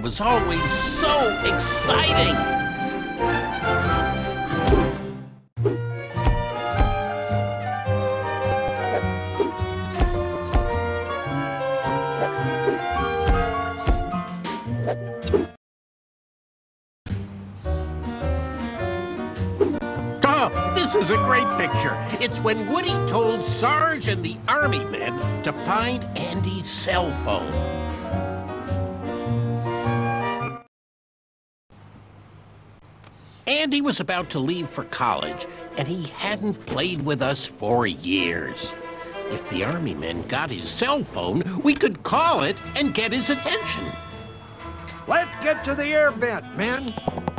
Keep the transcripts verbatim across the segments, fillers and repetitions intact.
was always so exciting. Oh, this is a great picture. It's when Woody told Sarge and the army men to find Andy's cell phone. Andy was about to leave for college, and he hadn't played with us for years. If the army men got his cell phone, we could call it and get his attention. Let's get to the air vent, men.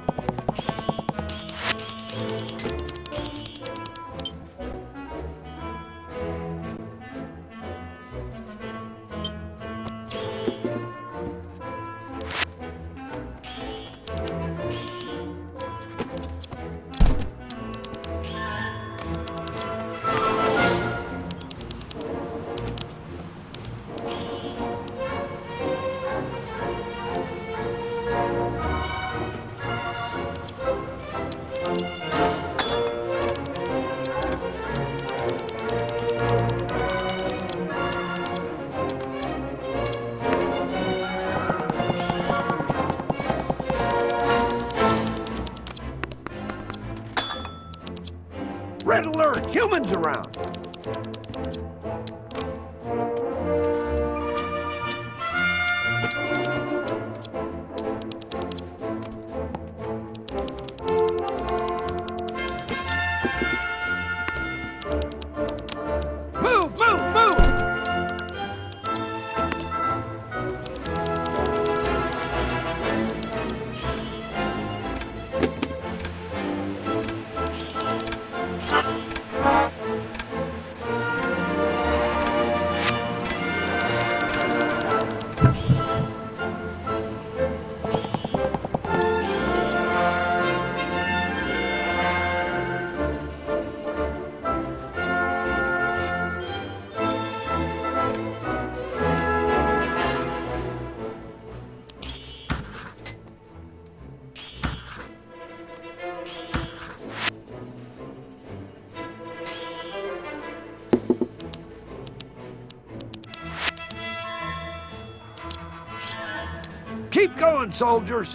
Red alert! Humans around! Move, move, move! Keep going, soldiers!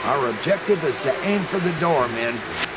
Our objective is to aim for the door, men.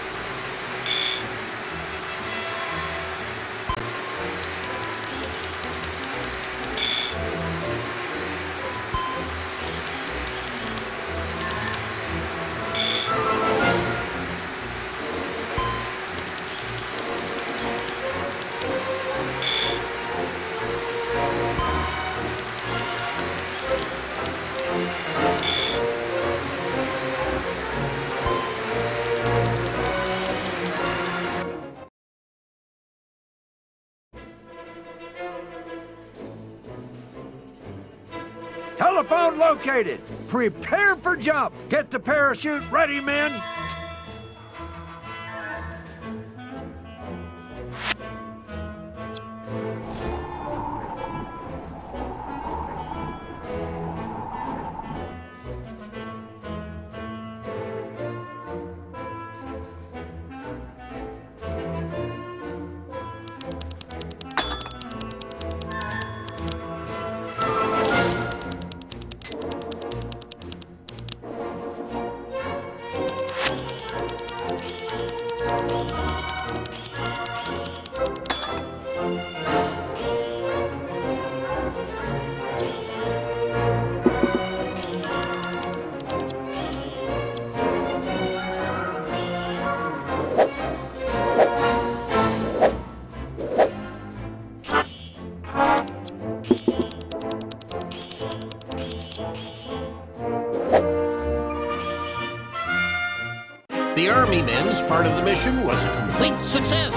Telephone located. Prepare for jump. Get the parachute ready, men. The Army men's part of the mission was a complete success.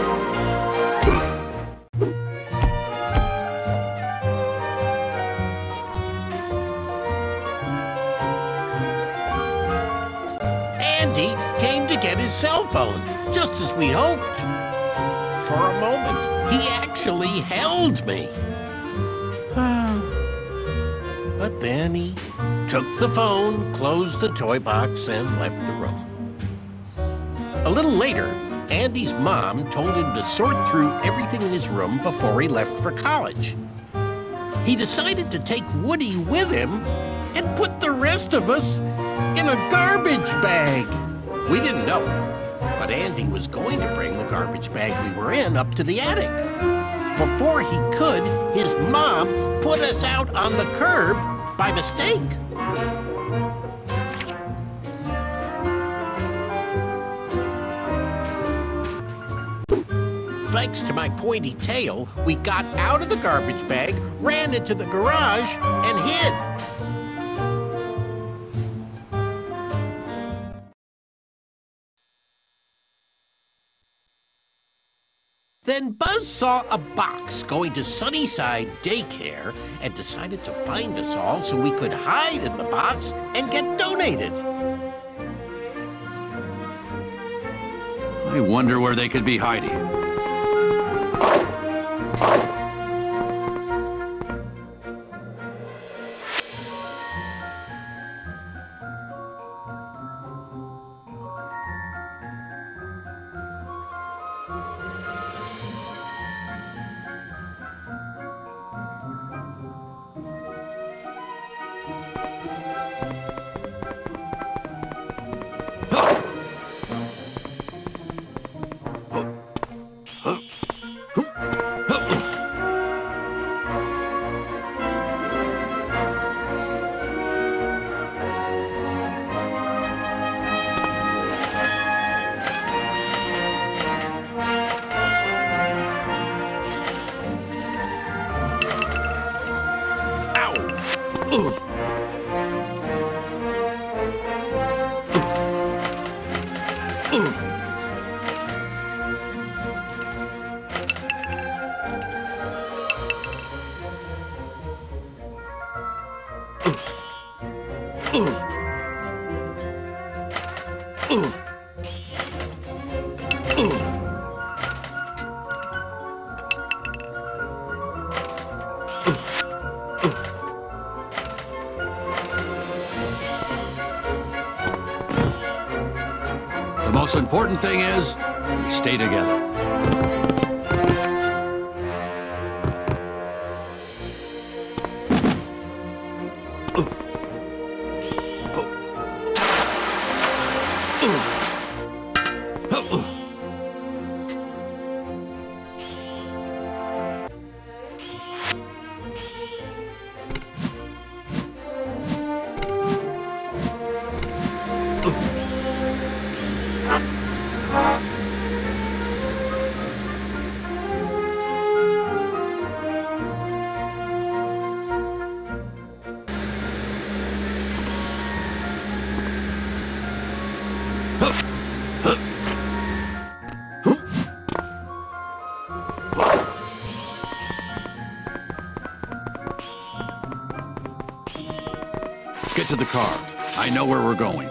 Andy came to get his cell phone, just as we hoped. For a moment, he actually held me. But then he took the phone, closed the toy box, and left the room. A little later, Andy's mom told him to sort through everything in his room before he left for college. He decided to take Woody with him and put the rest of us in a garbage bag. We didn't know, but Andy was going to bring the garbage bag we were in up to the attic. Before he could, his mom put us out on the curb by mistake. Thanks to my pointy tail, we got out of the garbage bag, ran into the garage, and hid. Then Buzz saw a box going to Sunnyside Daycare and decided to find us all so we could hide in the box and get donated. I wonder where they could be hiding. The most important thing is we stay together. Get to the car. I know where we're going.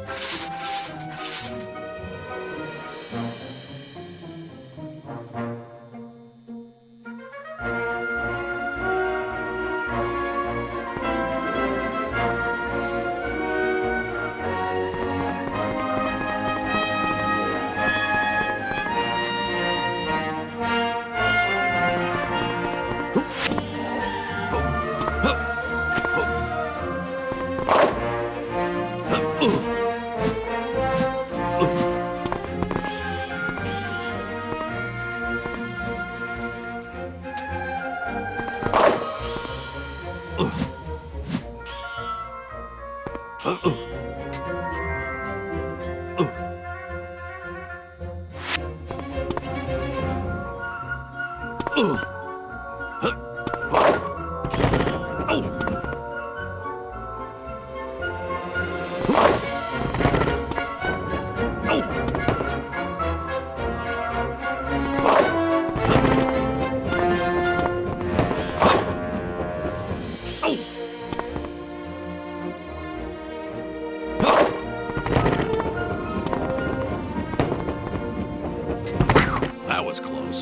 That was close.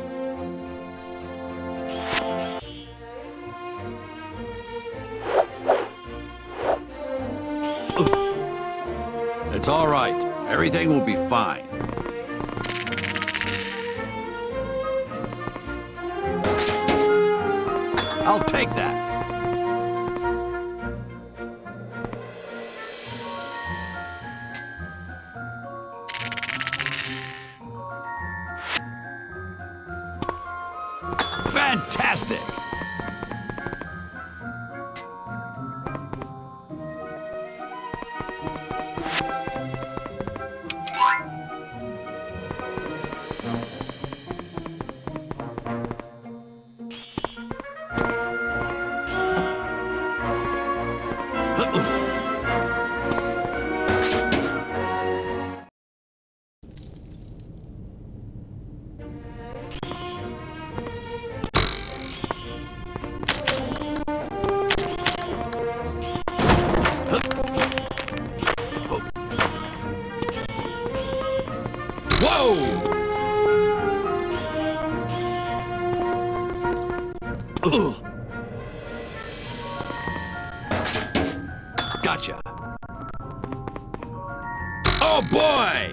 It's all right. Everything will be fine. I'll take that. Fantastic! Gotcha. Oh boy!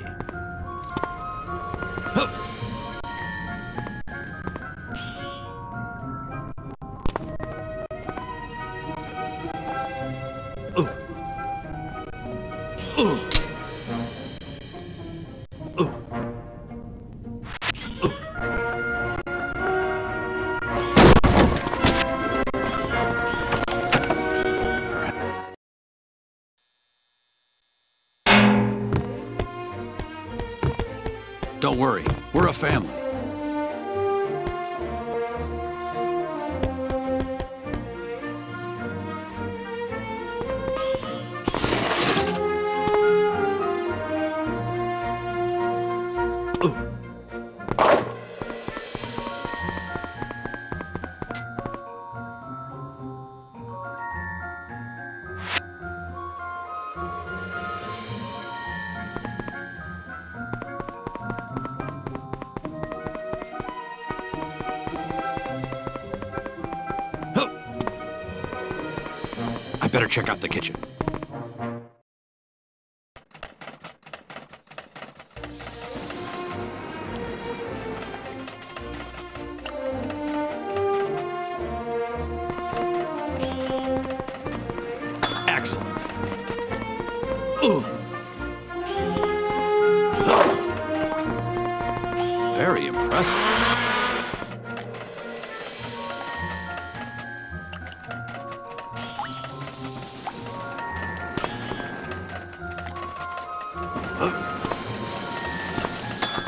Don't worry, we're a family. I better check out the kitchen. Excellent. Ooh. Very impressive.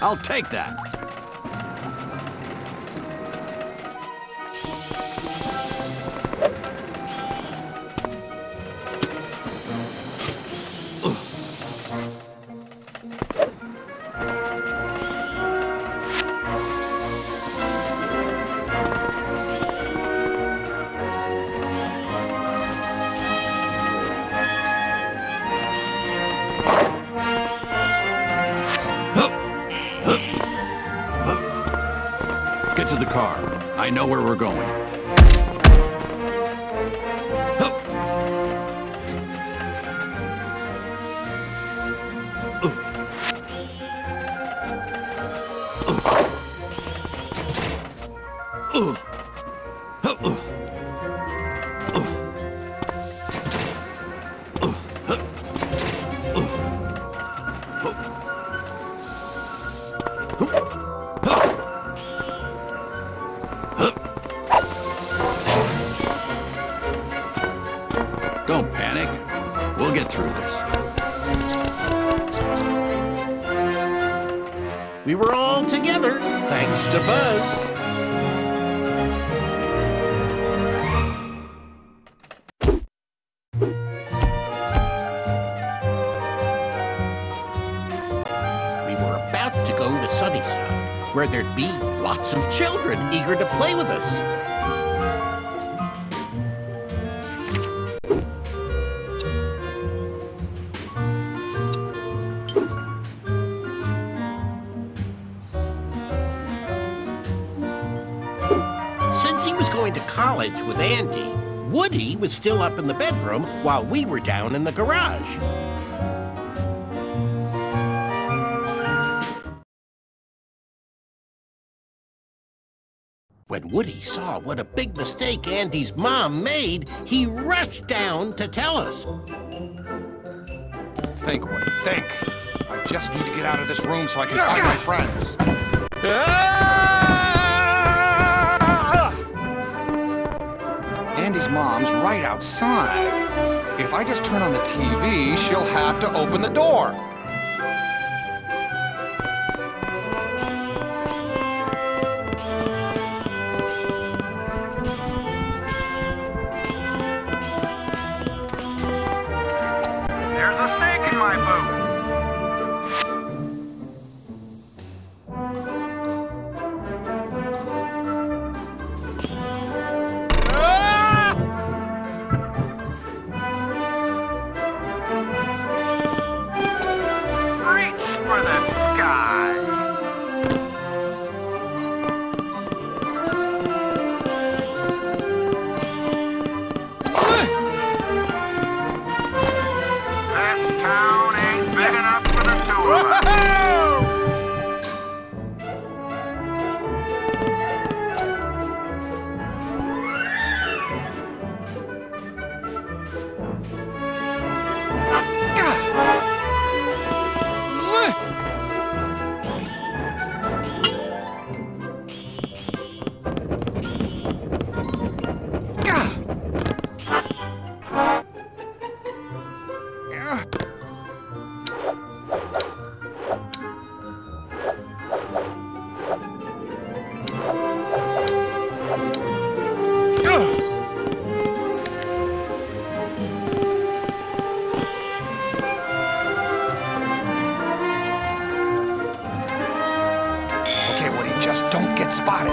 I'll take that. Get to the car. I know where we're going. Don't panic. We'll get through this. We were all together, thanks to Buzz. We were about to go to Sunnyside, where there'd be lots of children eager to play with us. Since he was going to college with Andy, Woody was still up in the bedroom while we were down in the garage. When Woody saw what a big mistake Andy's mom made, he rushed down to tell us. Think, Woody, think. I just need to get out of this room so I can find my friends. Andy's mom's right outside. If I just turn on the T V, she'll have to open the door. There's a snake in my boot. Just don't get spotted.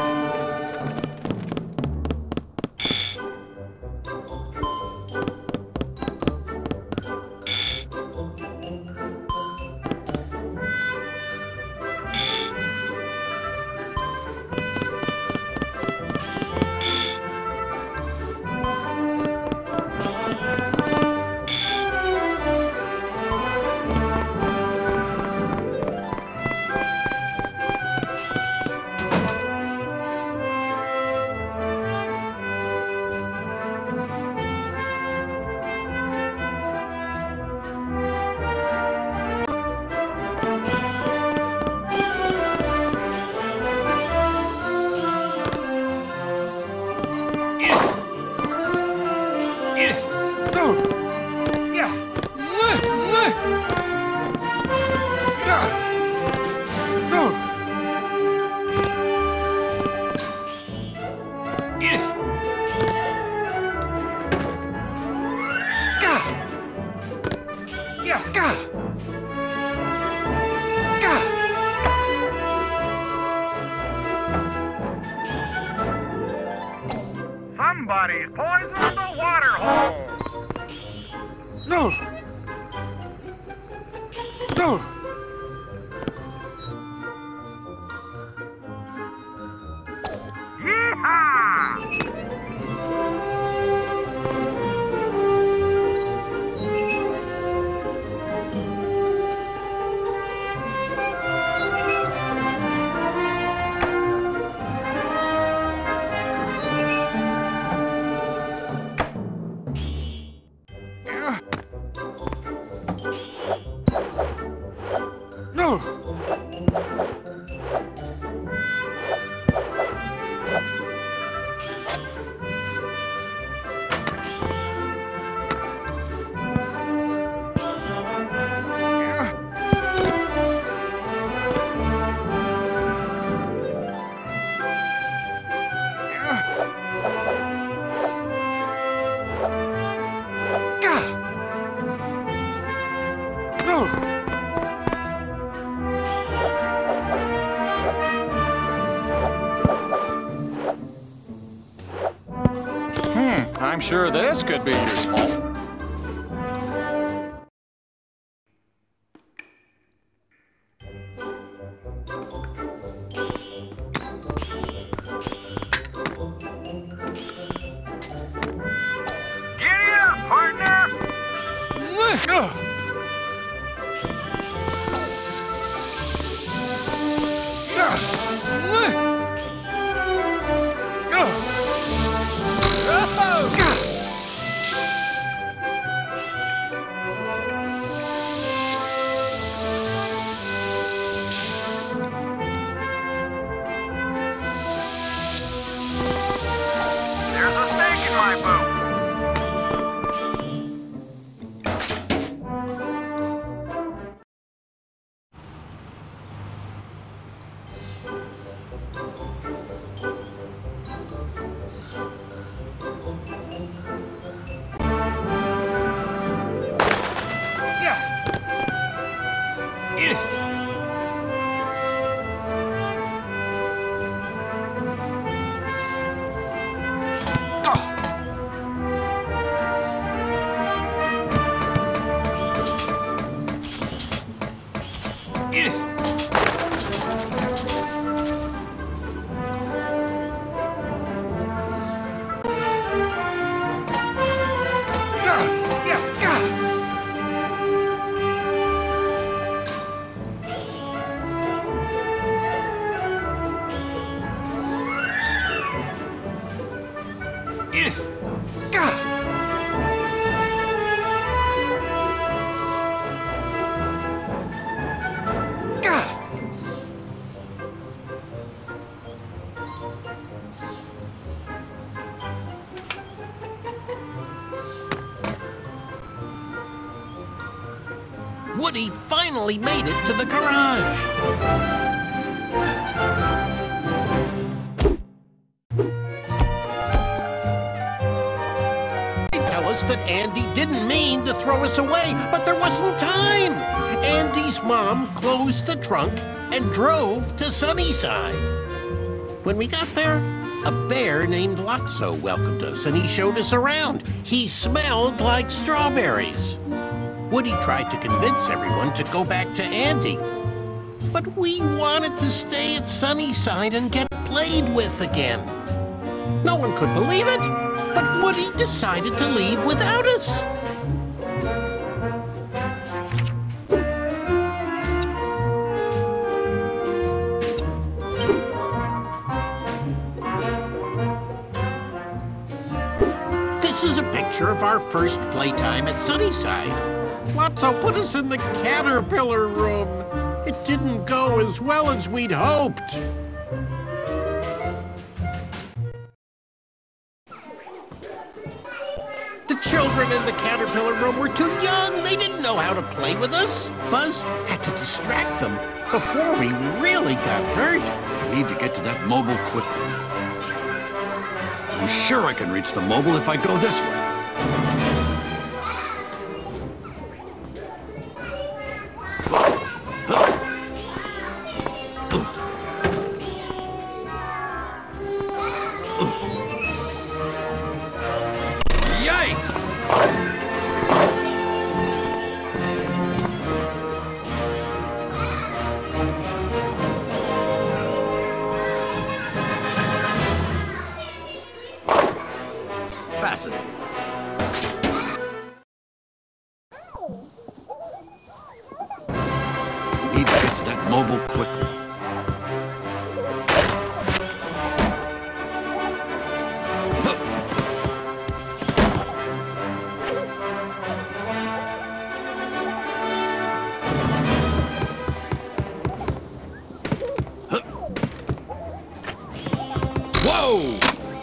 Somebody's poisoned the water hole. No! No! Yeehaw! No! No! Hmm, I'm sure this could be useful. Giddy up, partner! There's a snake in my boot. Woody finally made it to the garage. They tell us that Andy didn't mean to throw us away, but there wasn't time. Andy's mom closed the trunk and drove to Sunnyside. When we got there, a bear named Lotso welcomed us, and he showed us around. He smelled like strawberries. Woody tried to convince everyone to go back to Andy. But we wanted to stay at Sunnyside and get played with again. No one could believe it, but Woody decided to leave without us. This is a picture of our first playtime at Sunnyside. Lotso put us in the caterpillar room. It didn't go as well as we'd hoped. The children in the caterpillar room were too young. They didn't know how to play with us. Buzz had to distract them before we really got hurt. I need to get to that mobile quickly. I'm sure I can reach the mobile if I go this way. mobile quickly. Whoa!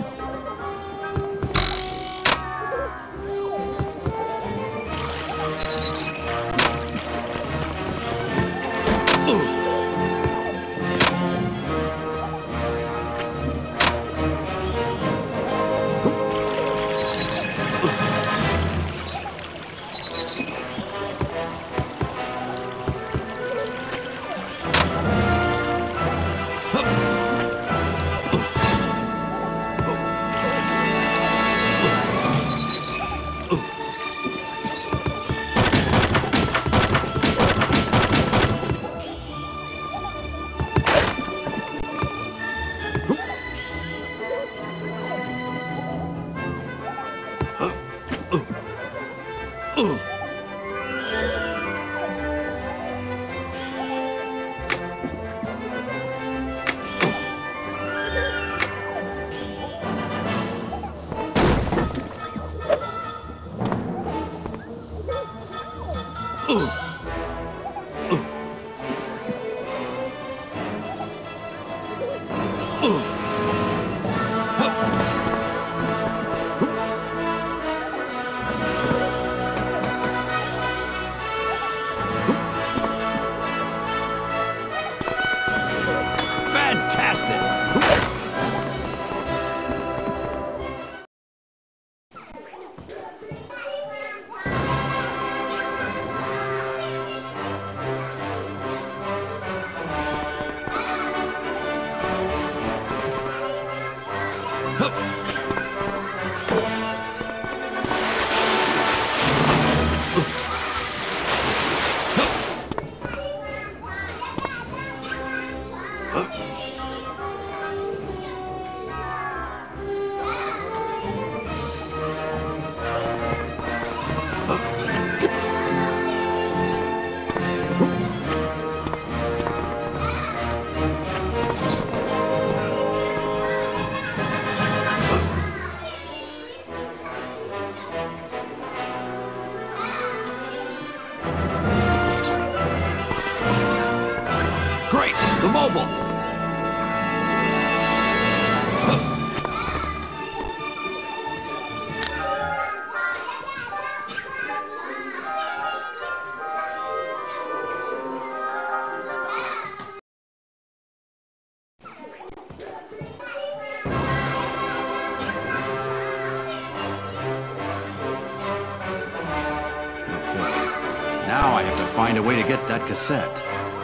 Now I have to find a way to get that cassette.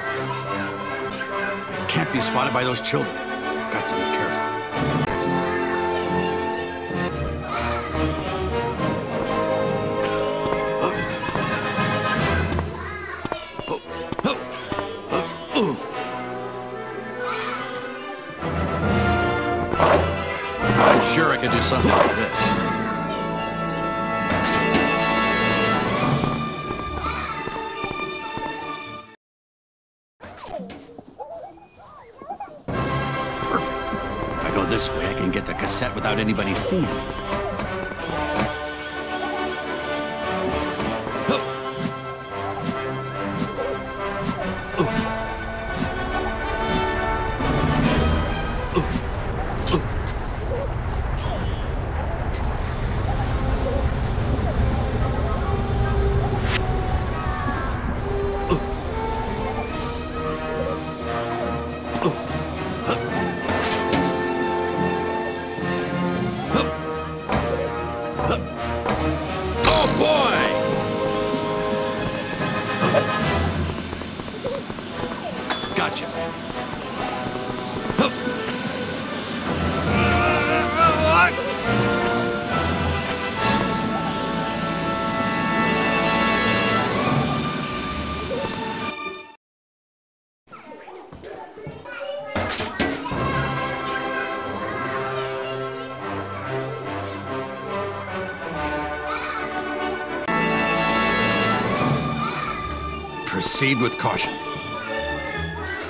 It can't be spotted by those children. I've got to be careful. I'm sure I could do something like this. This way I can get the cassette without anybody seeing it. Proceed with caution.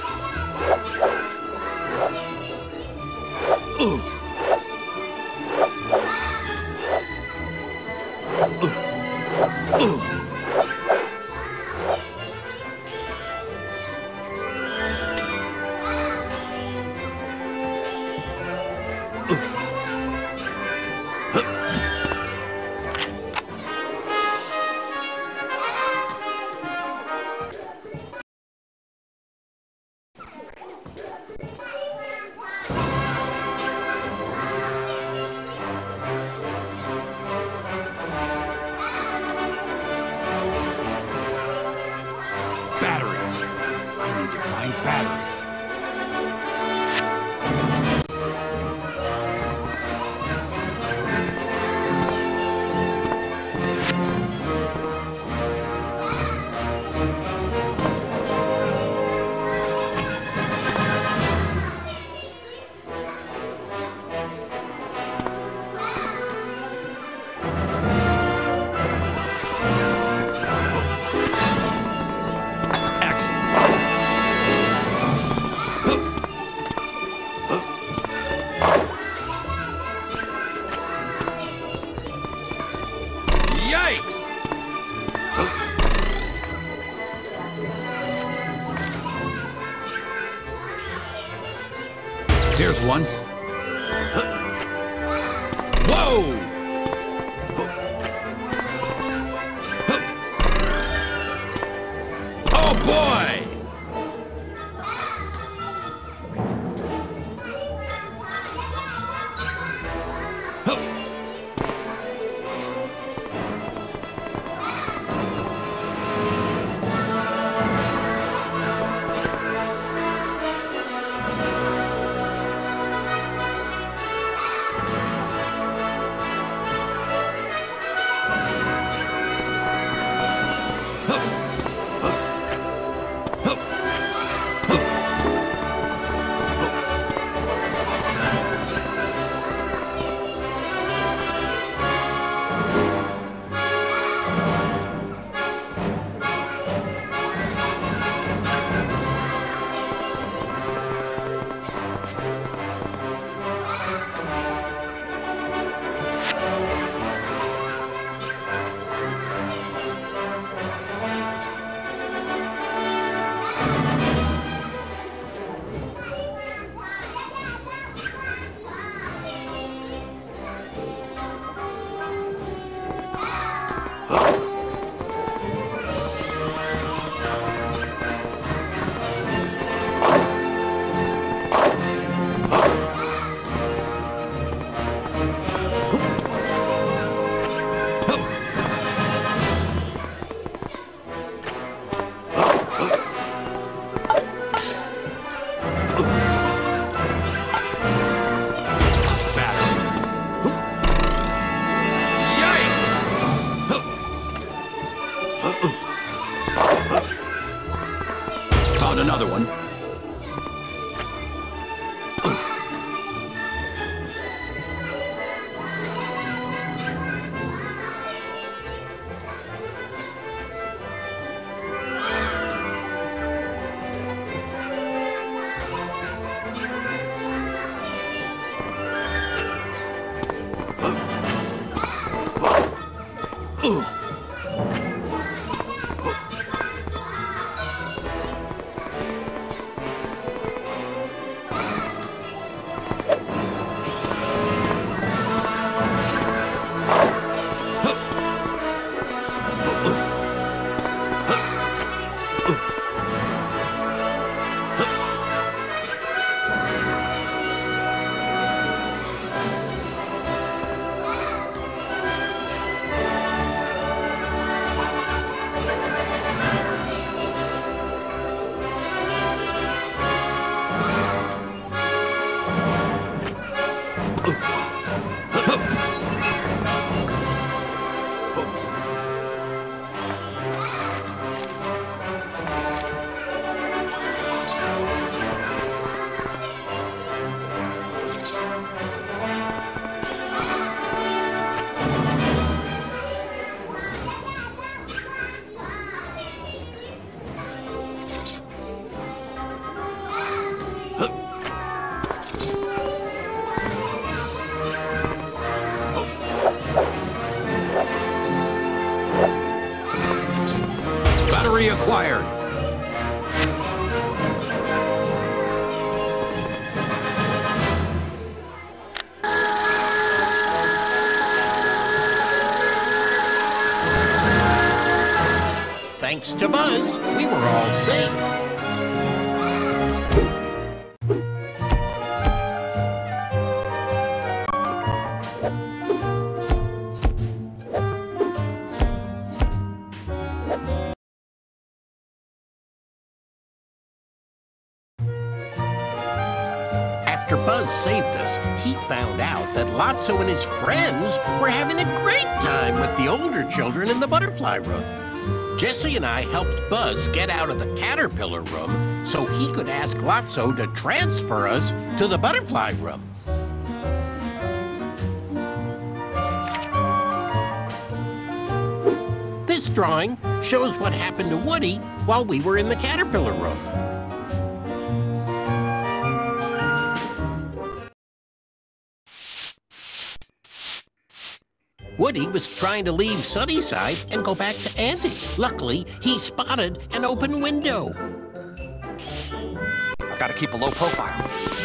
Batteries. I need to find batteries. Here's one. Whoa! Oh boy! Found another one. after Buzz saved us, he found out that Lotso and his friends were having a great time with the older children in the butterfly room. Jessie and I helped Buzz get out of the caterpillar room so he could ask Lotso to transfer us to the butterfly room. This drawing shows what happened to Woody while we were in the caterpillar room. Woody was trying to leave Sunnyside and go back to Andy. Luckily, he spotted an open window. I've got to keep a low profile.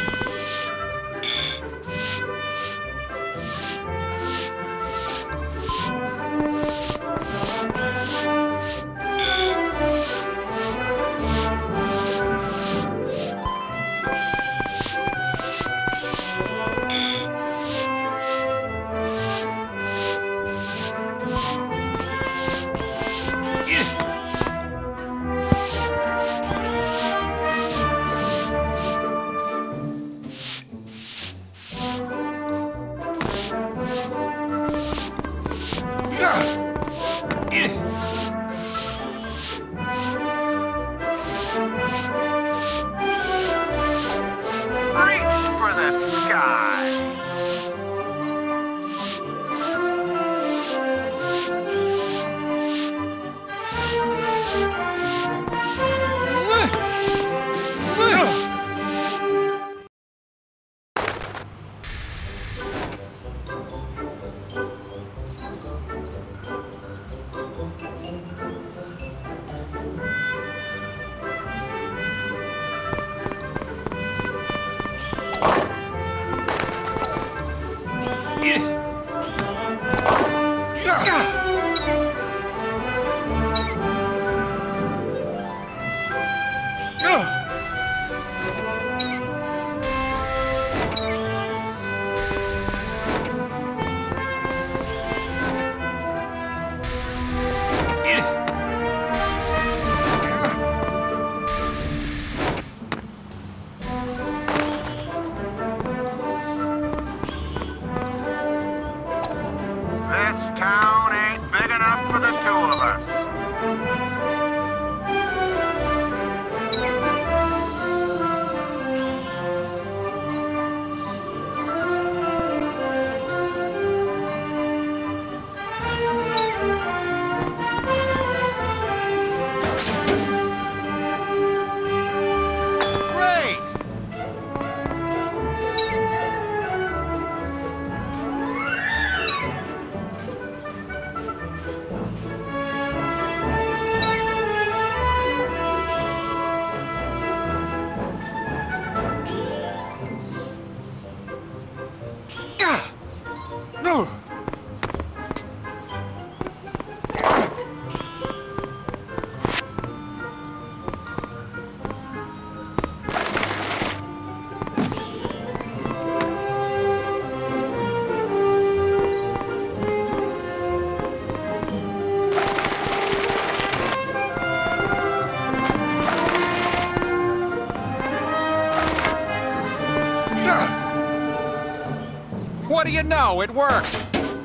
What do you know? It worked!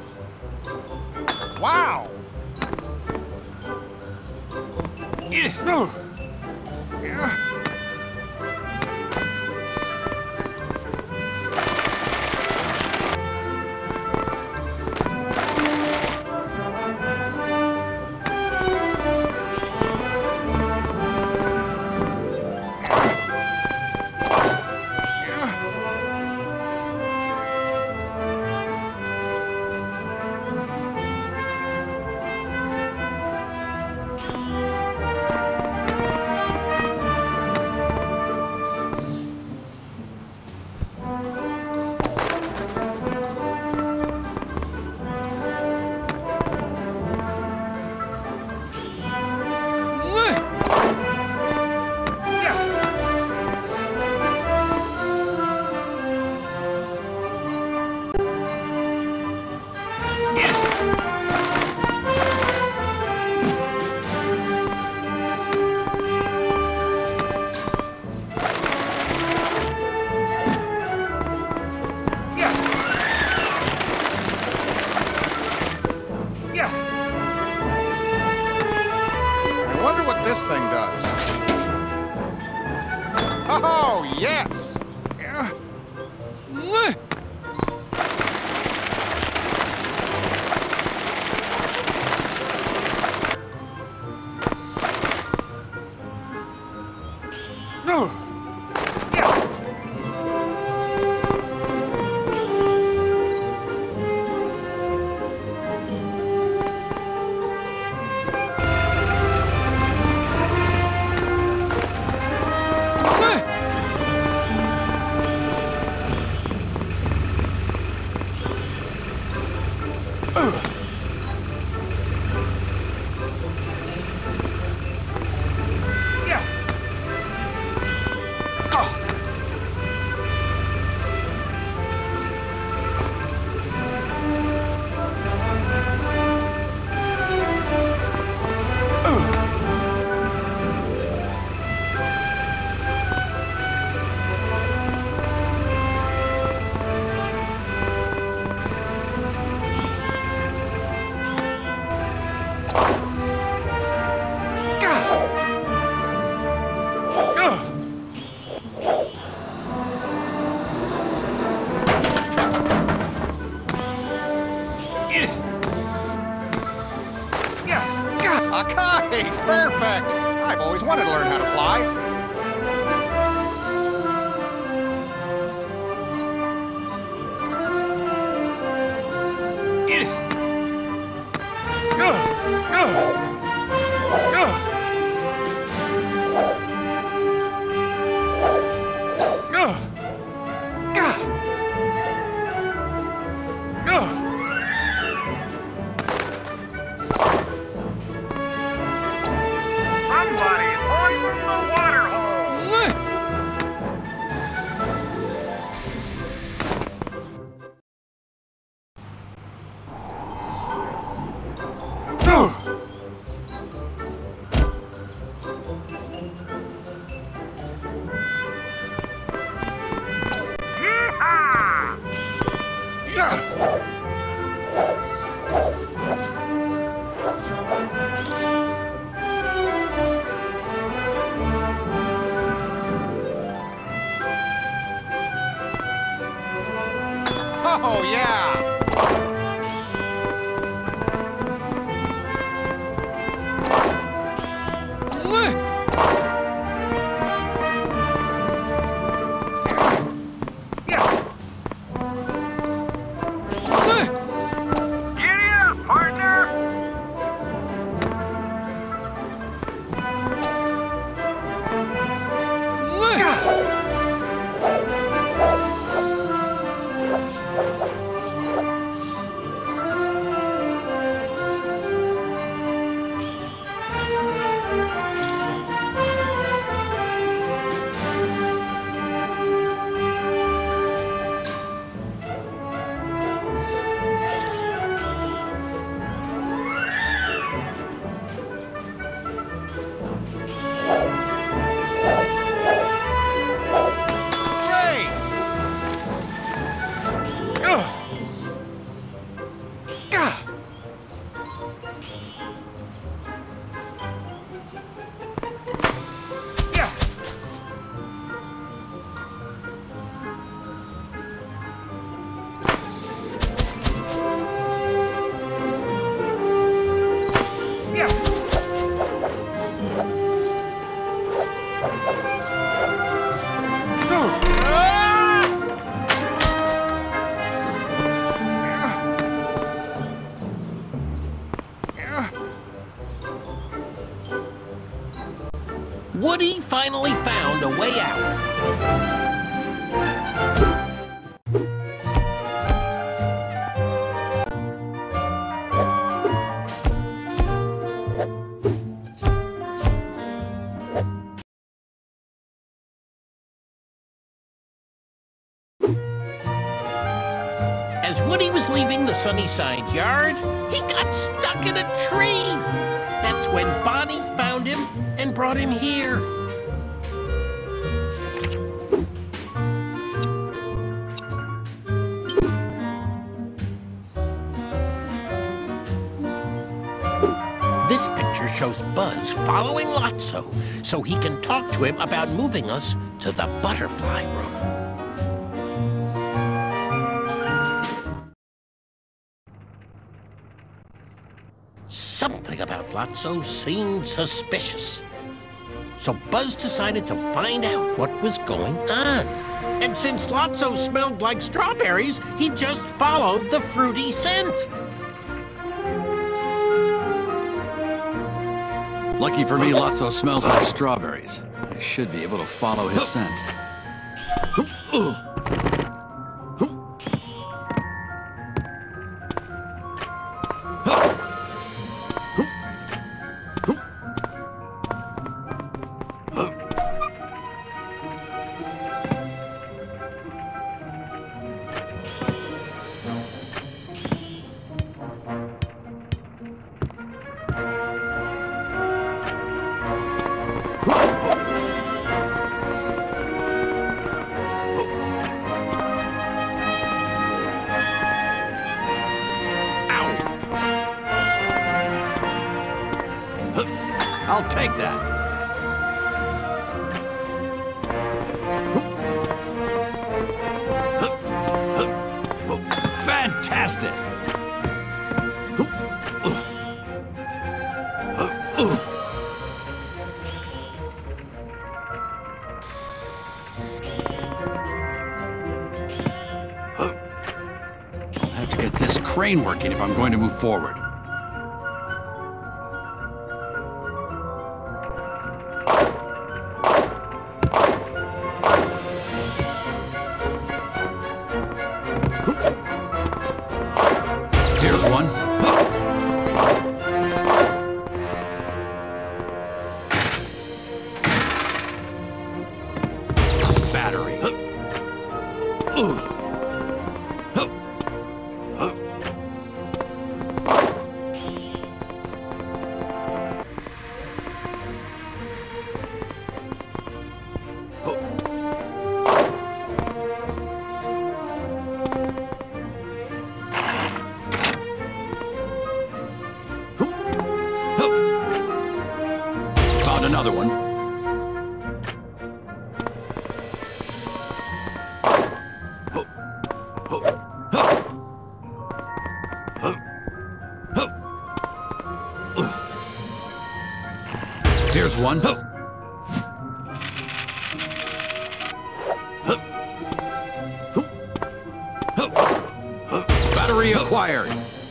Wow! Yeah. yes. Yeah. No. A kite! Perfect! I've always wanted to learn how to fly. Somebody hoist the water hole! Oh, yeah! Giddy up, partner! Great! Woody finally found a way out. As Woody was leaving the Sunnyside yard, he got stuck in a tree. That's when Bonnie found him and brought him here. This picture shows Buzz is following Lotso so he can talk to him about moving us to the butterfly room. Something about Lotso seemed suspicious. So Buzz decided to find out what was going on. And since Lotso smelled like strawberries, he just followed the fruity scent. Lucky for me, Lotso smells like strawberries. I should be able to follow his scent. I'll take that. Fantastic. I'll have to get this crane working if I'm going to move forward. Here's one. Battery. Found another one. Here's one. Battery acquired.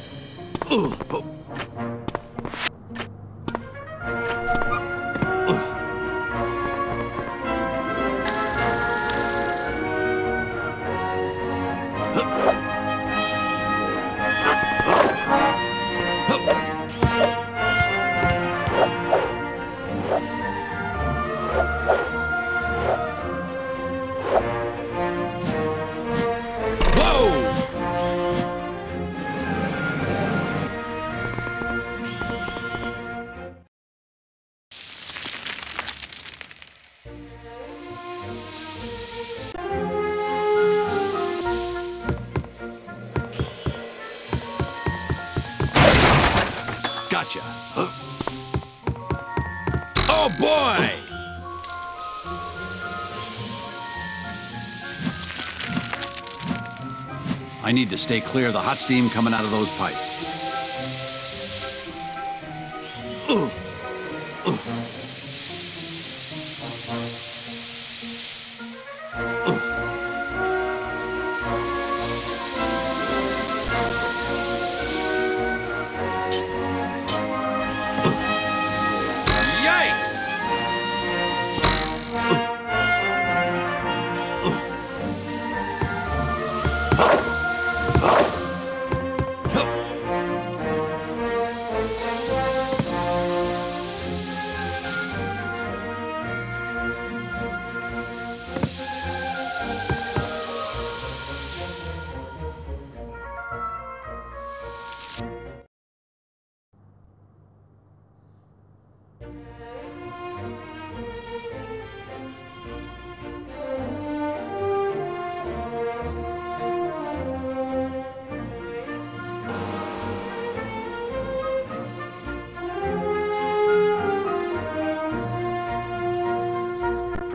Gotcha. Huh? Oh, boy! I need to stay clear of the hot steam coming out of those pipes. Uh, uh.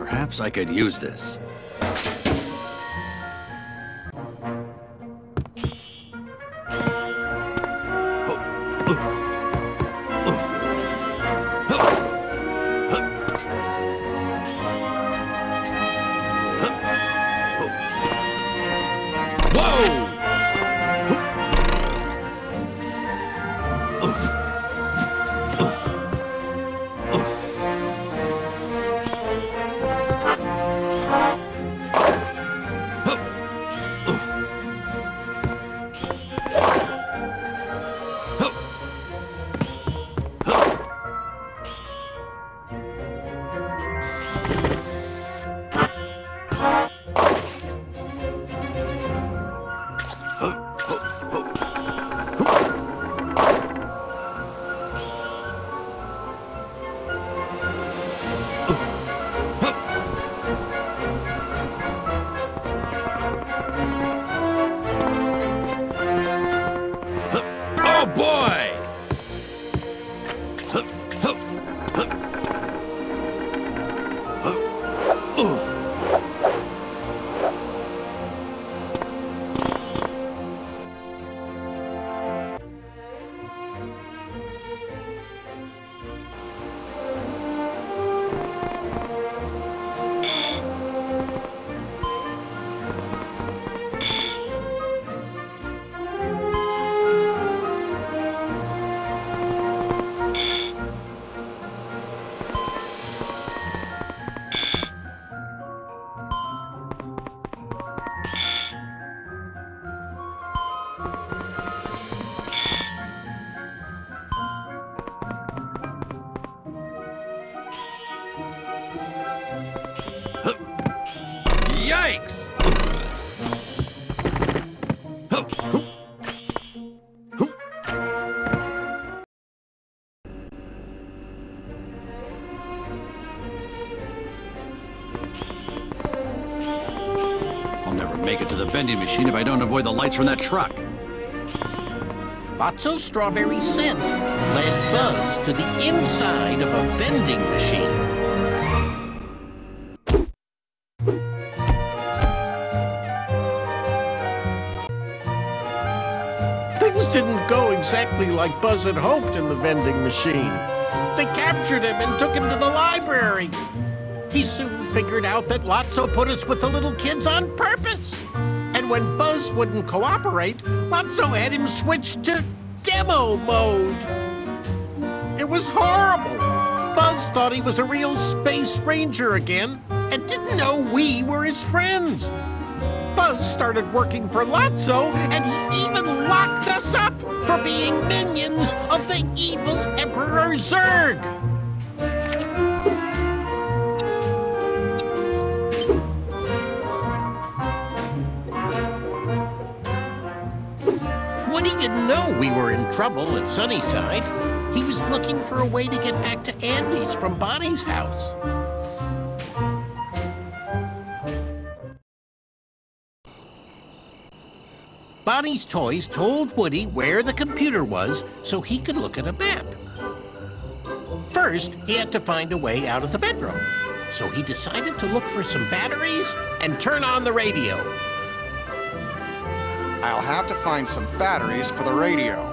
Perhaps I could use this. Yikes! I'll never make it to the vending machine if I don't avoid the lights from that truck. Lotso's strawberry scent led Buzz to the inside of a vending machine. Things didn't go exactly like Buzz had hoped in the vending machine. They captured him and took him to the library. He soon figured out that Lotso put us with the little kids on purpose. And when Buzz wouldn't cooperate, Lotso had him switch to demo mode. It was horrible. Buzz thought he was a real space ranger again and didn't know we were his friends. Buzz started working for Lotso, and he even locked us up for being minions of the evil Emperor Zurg. Woody didn't know we were in trouble at Sunnyside. He was looking for a way to get back to Andy's from Bonnie's house. Bonnie's toys told Woody where the computer was so he could look at a map. First, he had to find a way out of the bedroom, so he decided to look for some batteries and turn on the radio. I'll have to find some batteries for the radio.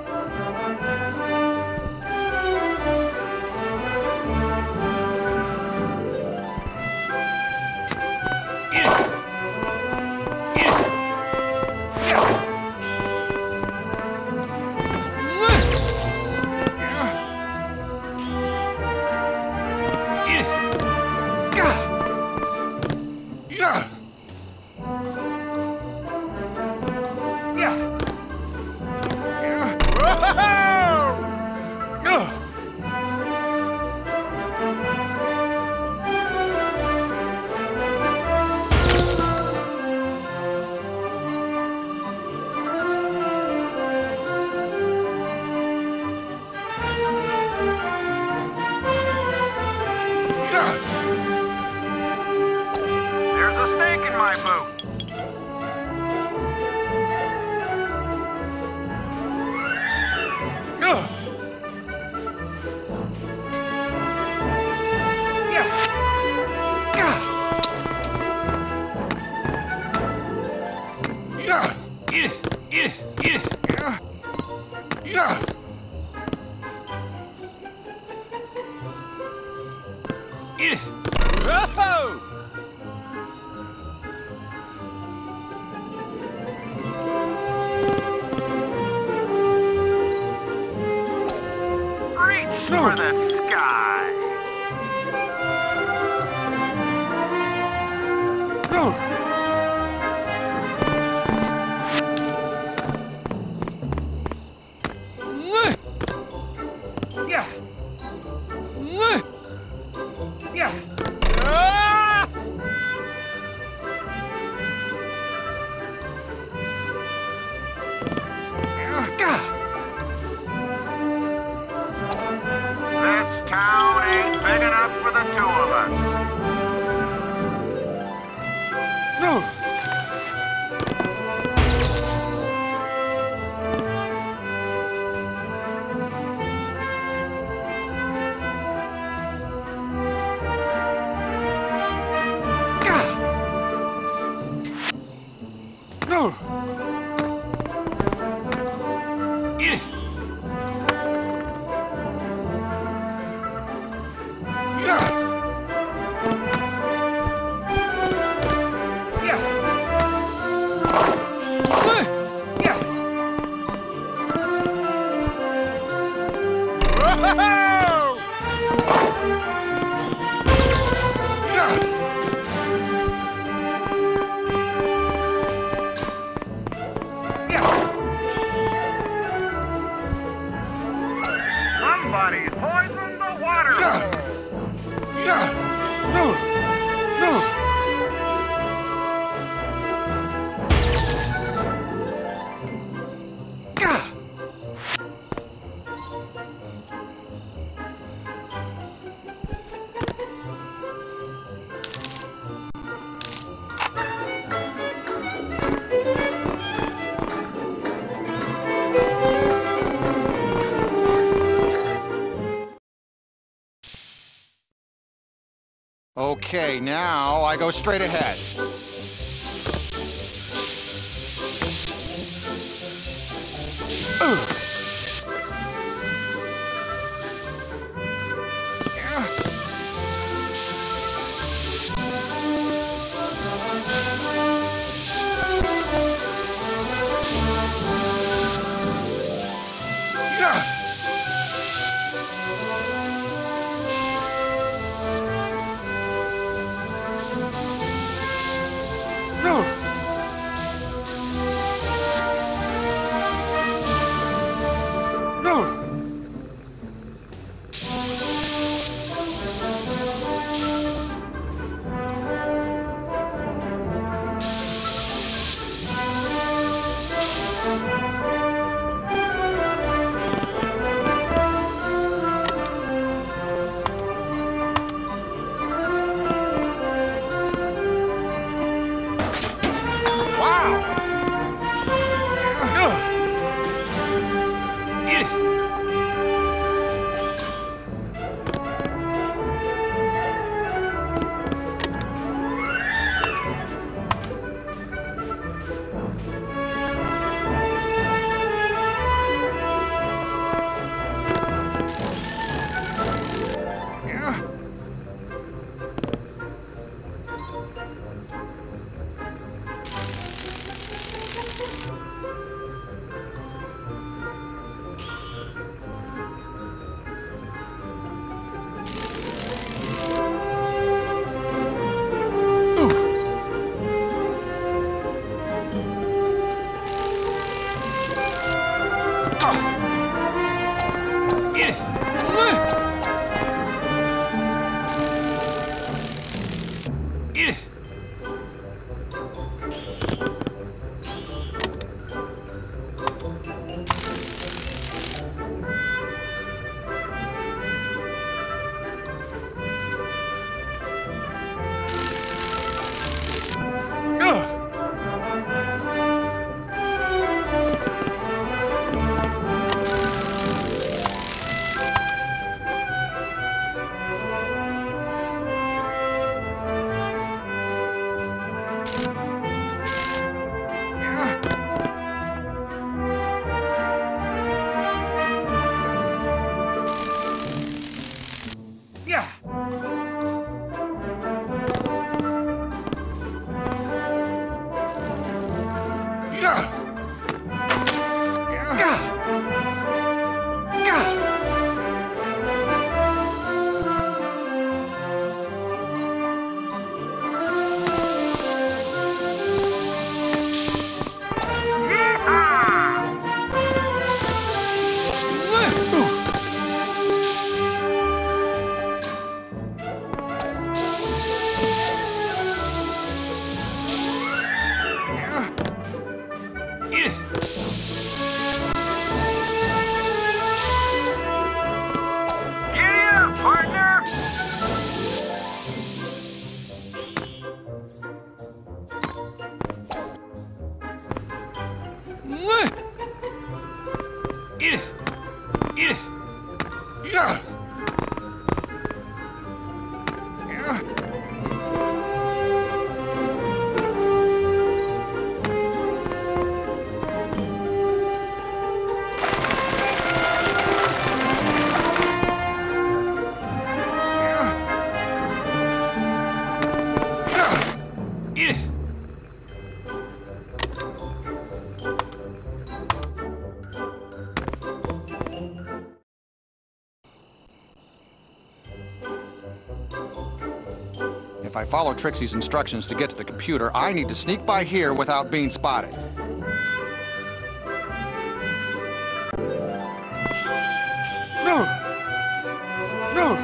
There's a snake Okay, now I go straight ahead. Ugh. If I follow Trixie's instructions to get to the computer, I need to sneak by here without being spotted. No! No!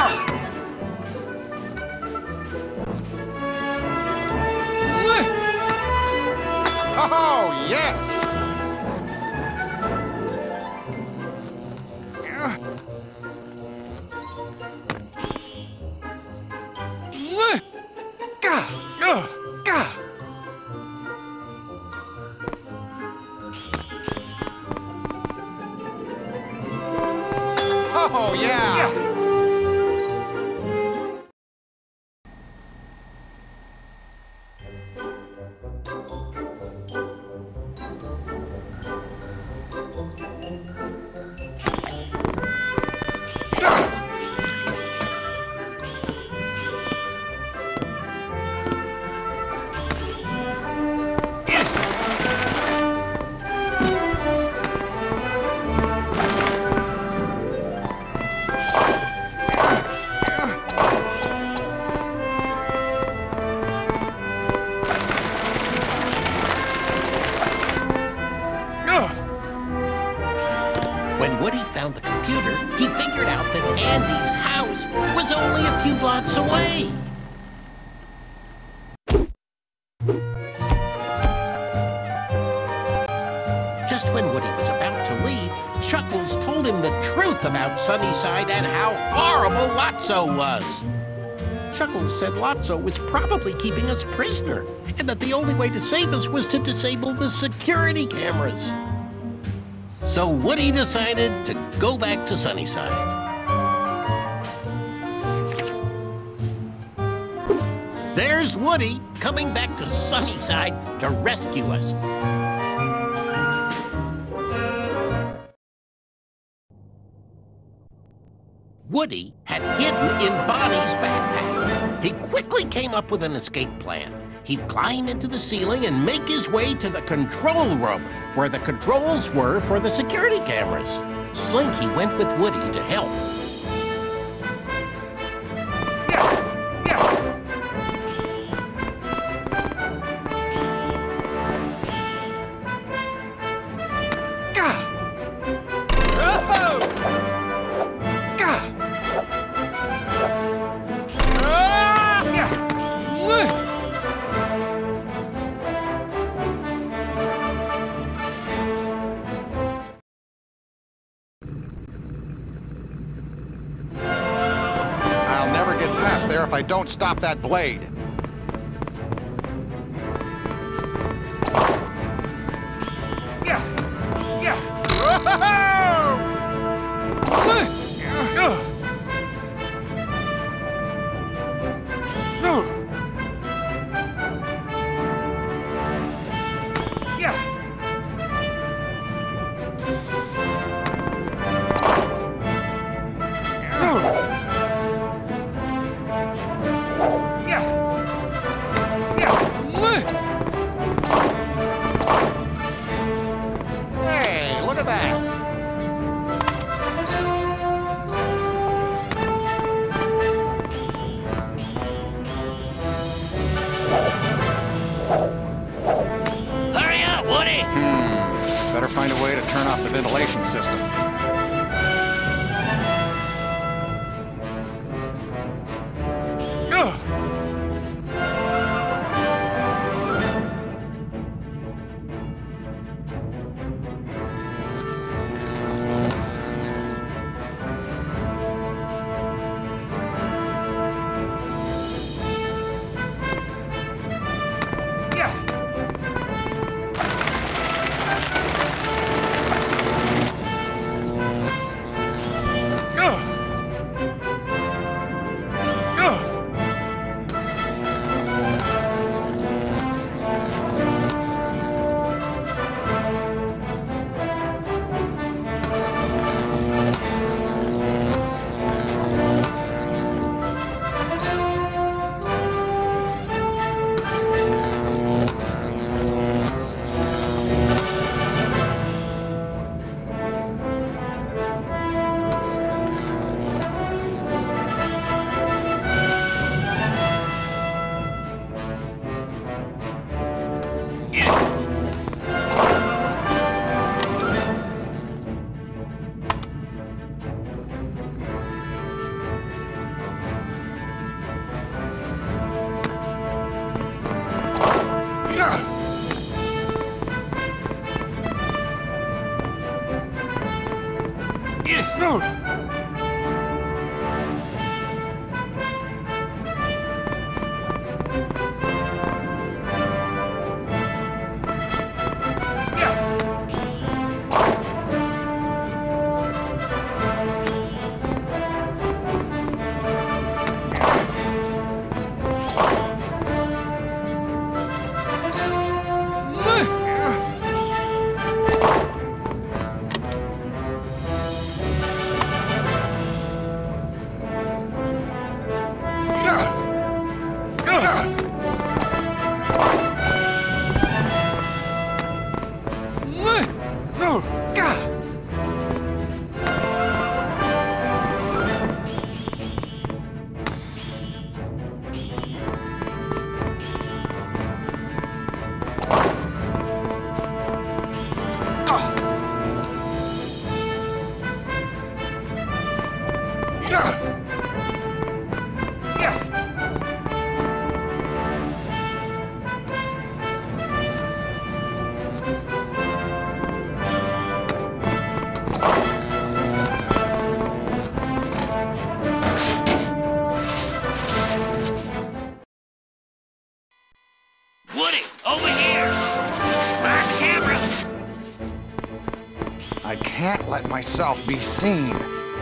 Oh, yes! Oh, yeah! When Woody found the computer, he figured out that Andy's house was only a few blocks away. Just when Woody was about to leave, Chuckles told him the truth about Sunnyside and how horrible Lotso was. Chuckles said Lotso was probably keeping us prisoner, and that the only way to save us was to disable the security cameras. So Woody decided to go back to Sunnyside. There's Woody coming back to Sunnyside to rescue us. Woody had hidden in Bonnie's backpack. He quickly came up with an escape plan. He'd climb into the ceiling and make his way to the control room, where the controls were for the security cameras. Slinky went with Woody to help. There if I don't stop that blade. Yeah. Yeah. Better find a way to turn off the ventilation system. myself be seen.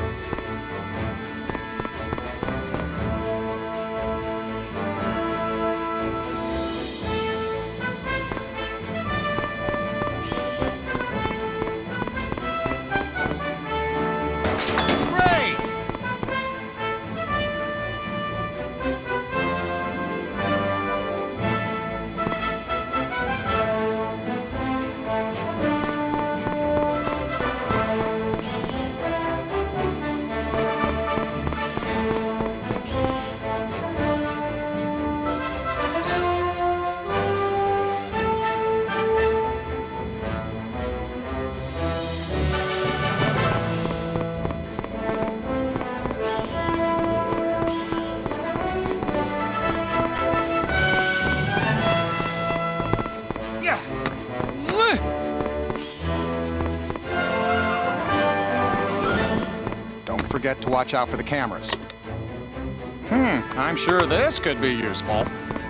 Forget to watch out for the cameras. Hmm, I'm sure this could be useful.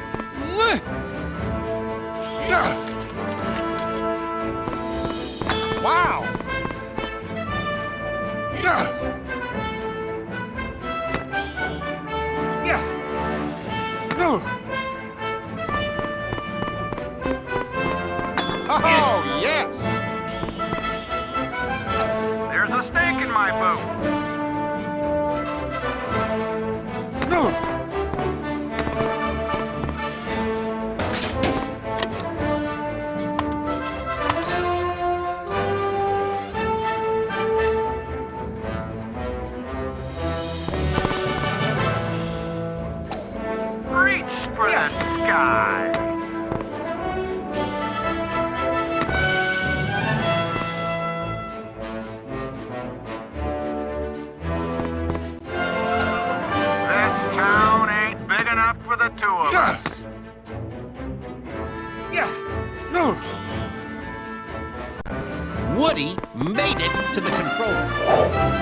Wow! Oh, yes! There's a snake in my boot. Reach for the sky. This town ain't big enough for the two of us. Woody made it to the control room.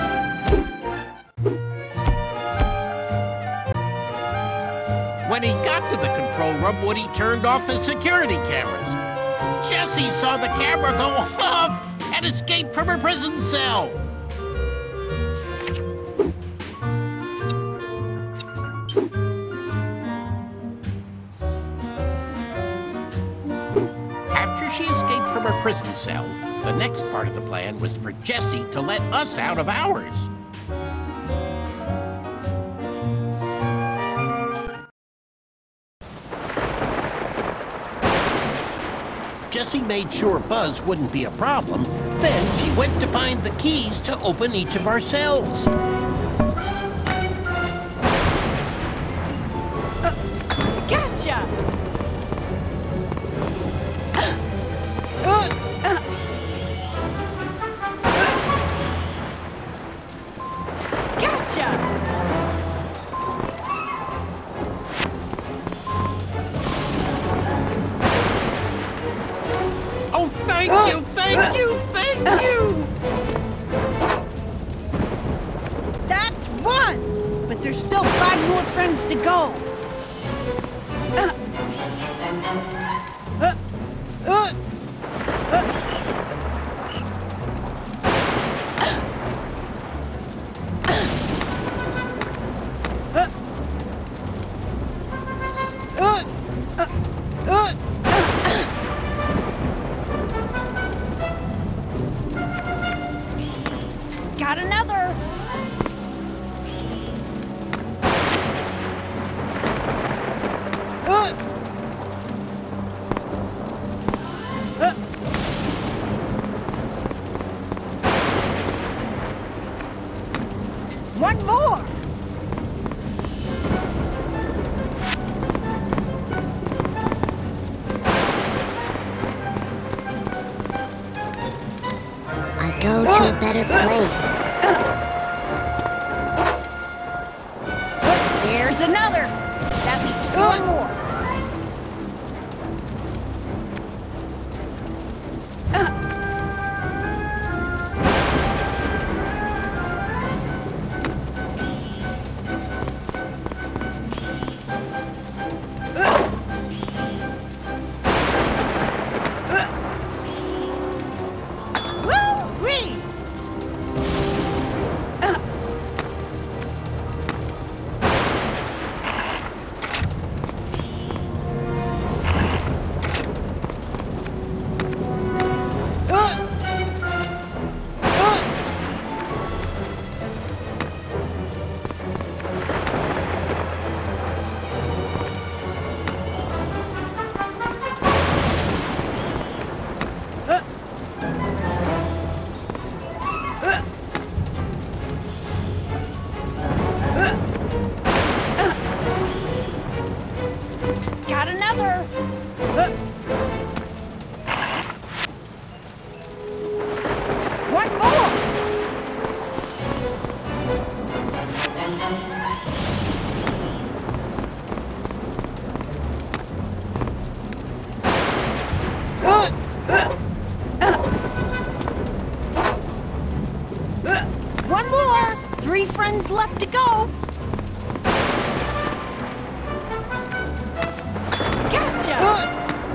When he got to the control room, Woody turned off the security cameras. Jessie saw the camera go off and escaped from her prison cell. After she escaped from her prison cell, the next part of the plan was for Jessie to let us out of ours. Jessie made sure Buzz wouldn't be a problem. Then she went to find the keys to open each of our cells. Uh, gotcha! Uh, uh, gotcha! Oh, thank you, thank you, thank you! That's one! But there's still five more friends to go. Uh, uh, uh, uh. Got another. Uh. Uh. One more. I go to a better place. There's another. That leaves one more. Woo-wee! One more! Three friends left to go! Gotcha!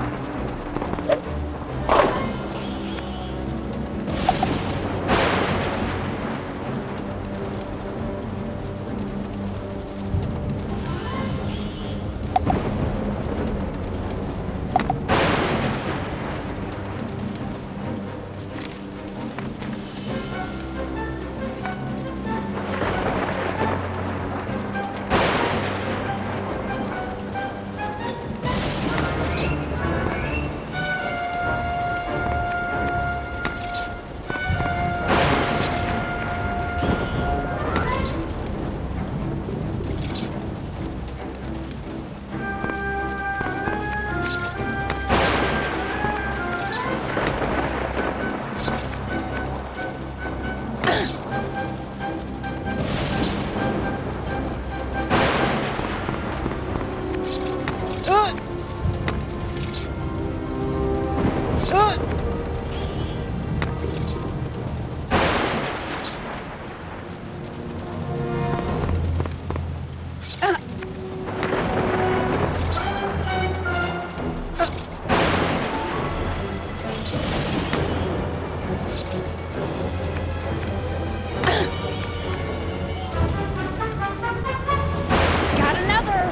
Got another!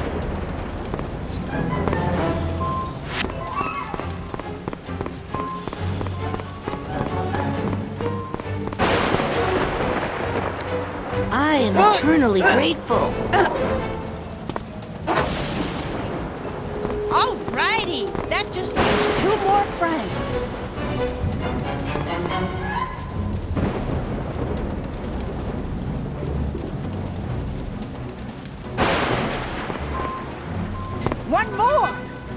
I am eternally grateful. Alrighty! That just leaves two more friends. One more!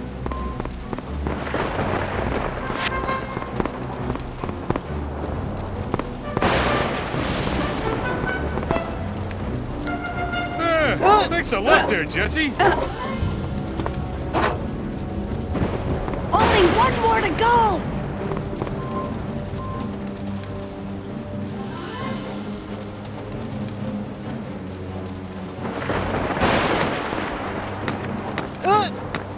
Uh, thanks a lot there, Jesse. Only one more to go! Uh.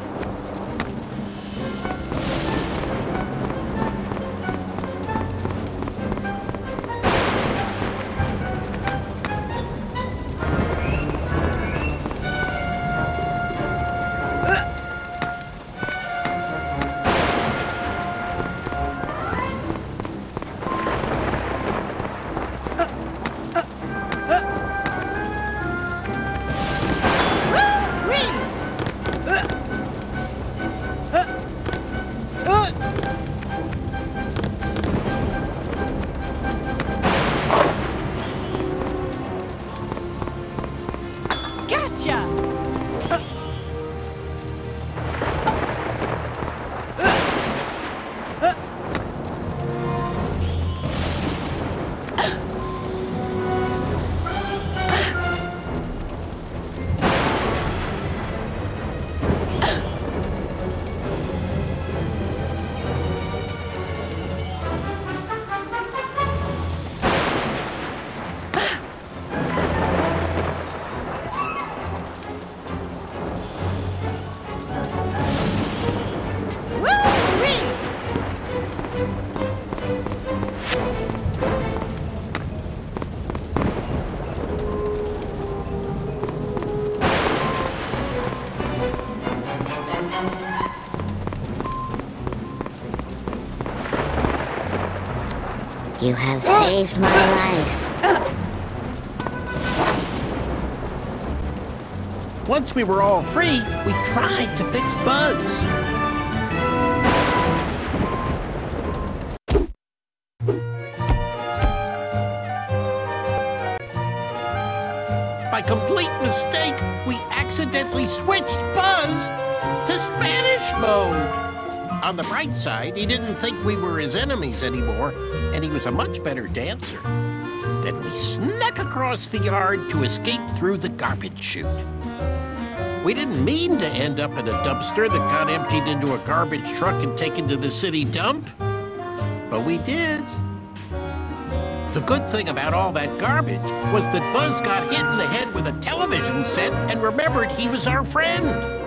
You have saved my life. Once we were all free, we tried to fix Buzz. By complete mistake, we accidentally switched Buzz to Spanish mode. On the bright side, he didn't think we were his enemies anymore, and he was a much better dancer. Then we snuck across the yard to escape through the garbage chute. We didn't mean to end up in a dumpster that got emptied into a garbage truck and taken to the city dump, but we did. The good thing about all that garbage was that Buzz got hit in the head with a television set and remembered he was our friend.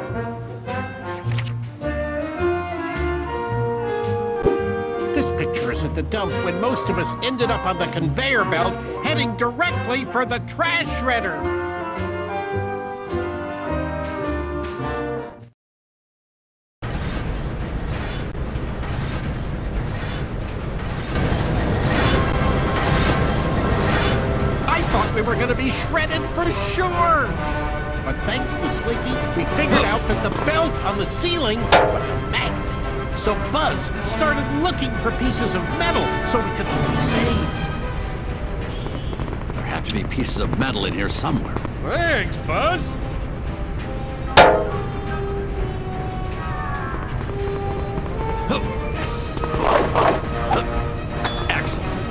This picture is at the dump when most of us ended up on the conveyor belt heading directly for the trash shredder. We were going to be shredded for sure. But thanks to Slinky, we figured out that the belt on the ceiling was a magnet. So Buzz started looking for pieces of metal so we could all be saved. There have to be pieces of metal in here somewhere. Thanks, Buzz. Excellent.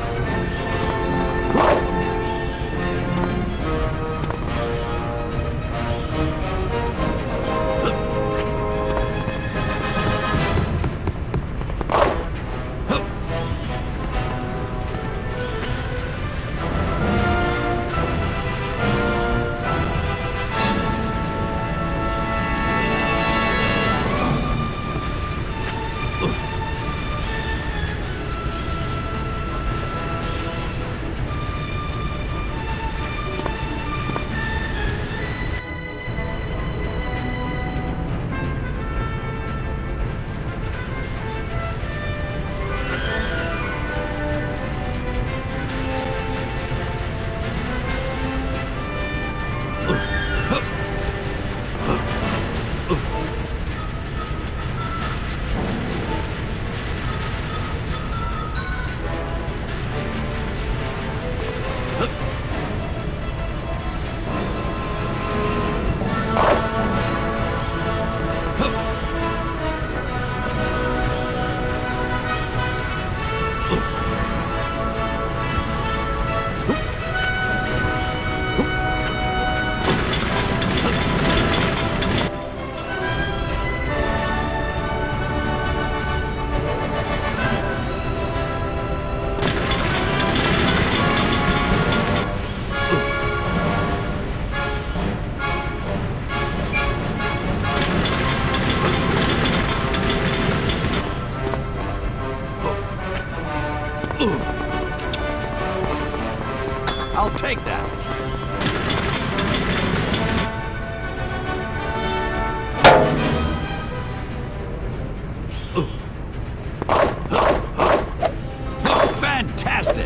I'll take that. Fantastic!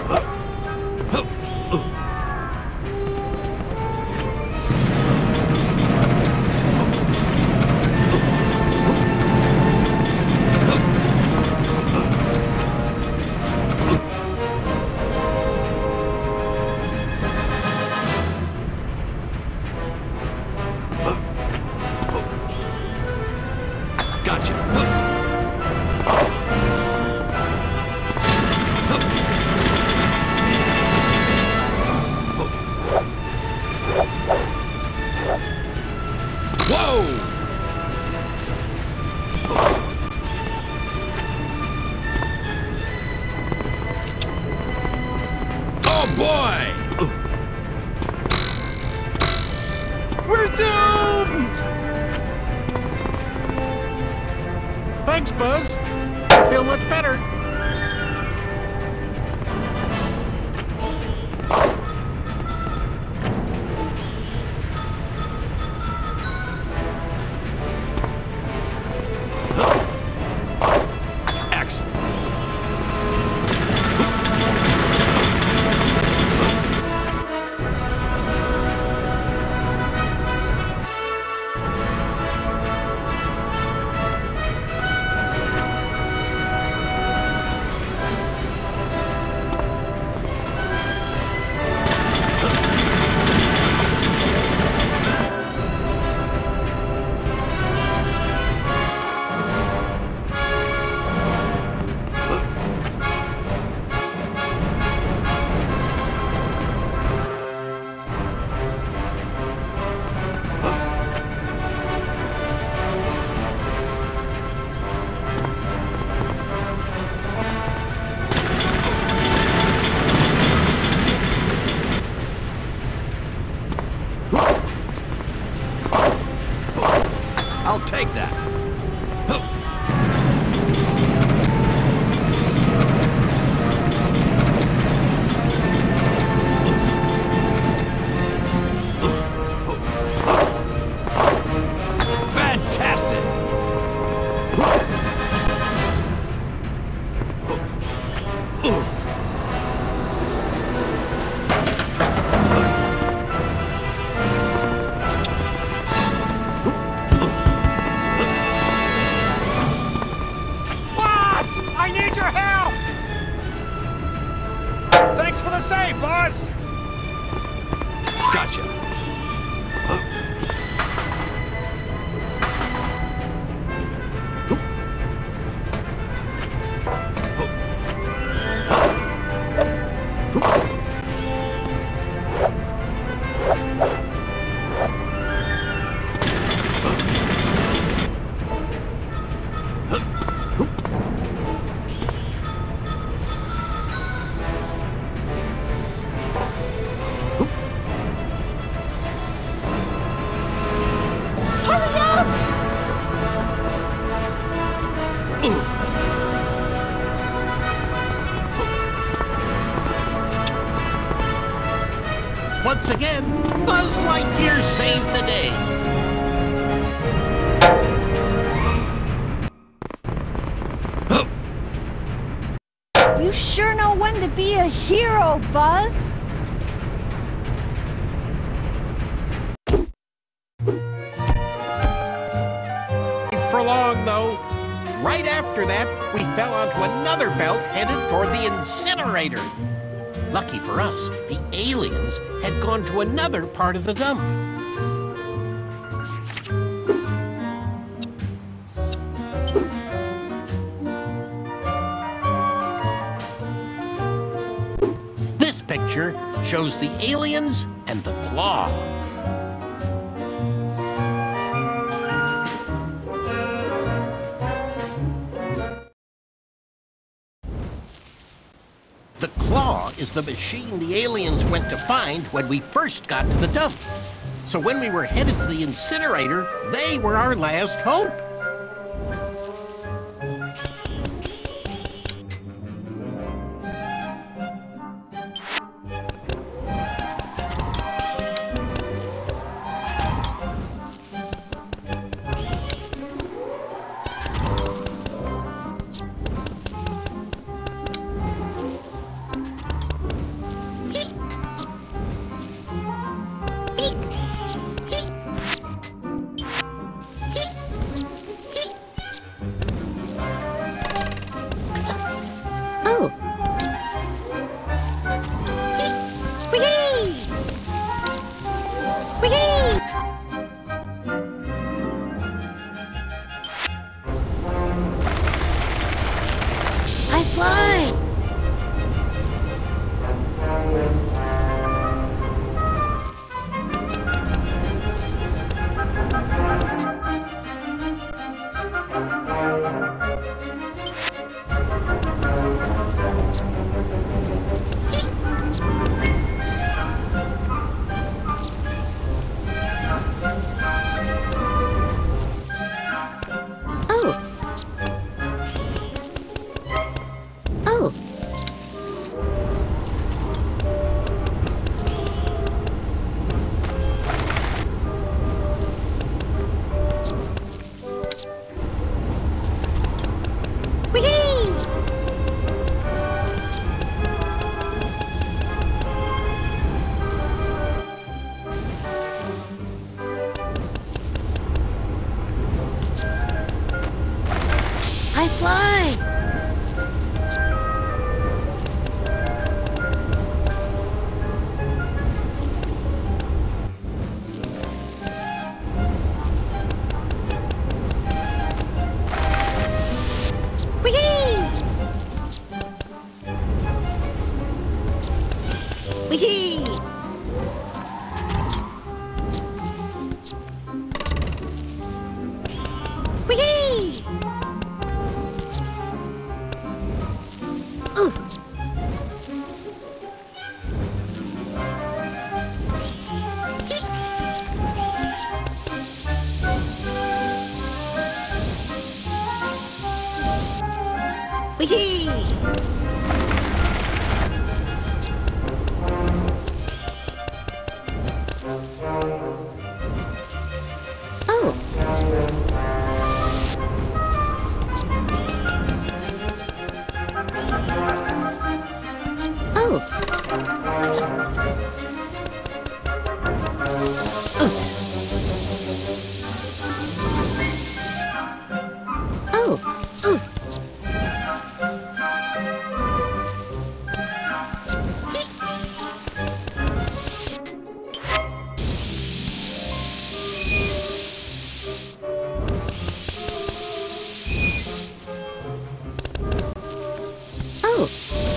Thanks, Buzz. I feel much better. Take that. Fantastic. Boss! I need your help! Thanks for the save, boss! Gotcha. Once again, Buzz Lightyear saved the day. You sure know when to be a hero, Buzz. For long, though. Right after that, we fell onto another belt headed toward the incinerator. Lucky for us, the aliens had gone to another part of the dump. This picture shows the aliens and the claw. The claw is the machine the aliens went to find when we first got to the dump. So when we were headed to the incinerator, they were our last hope. Oh. Whee! Whee! I fly! Oh. Oh. Whee! I fly! Whee! Whee! Whee! Wee-hee! Oh! Oh! Oops! Oh! Ooh! Oh!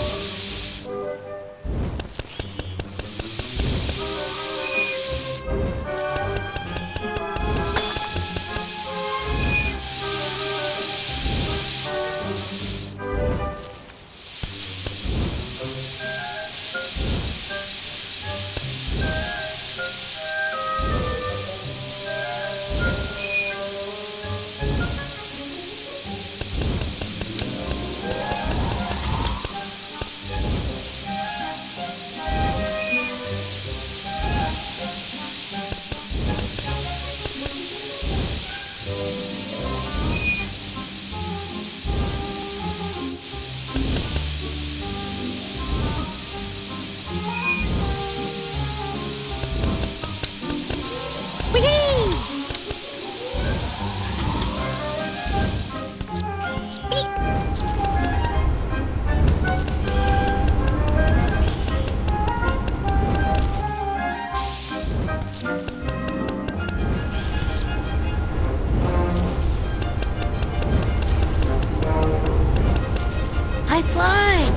I fly!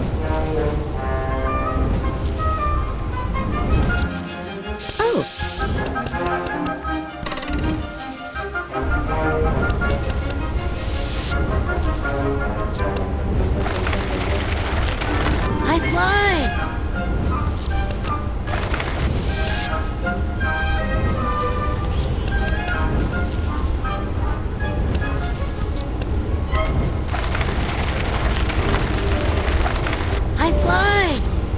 Oh! I fly! I fly!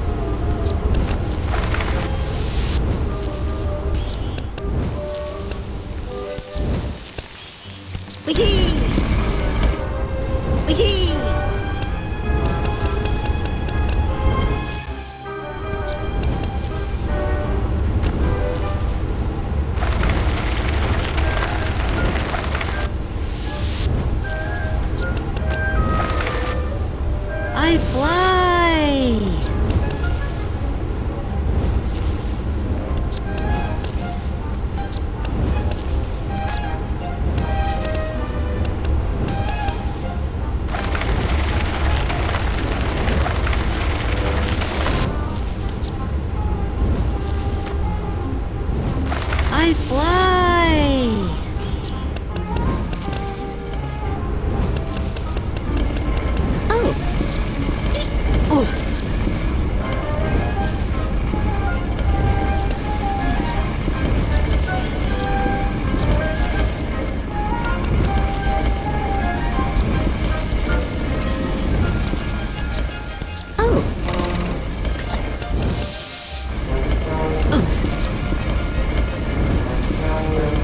Wee-hee! Wee-hee! I fly! I fly! Oh! Oh! Oh! Oops!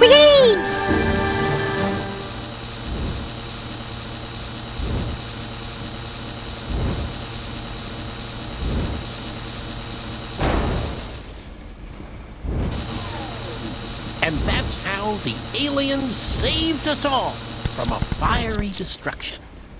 Whee! And that's how the aliens saved us all from a fiery destruction.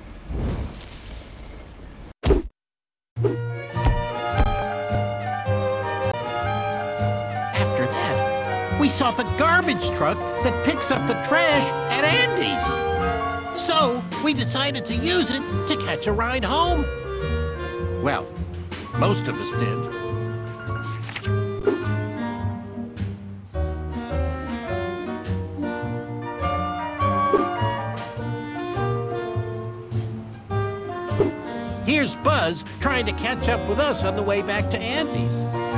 After that, we saw the garbage truck that picks up the trash at Andy's. So we decided to use it to catch a ride home. Well, most of us did. Here's Buzz trying to catch up with us on the way back to Andy's.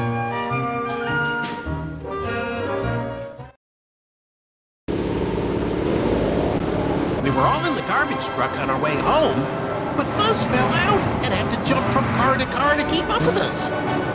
We were all in the garbage truck on our way home, but Buzz fell out and had to jump from car to car to keep up with us.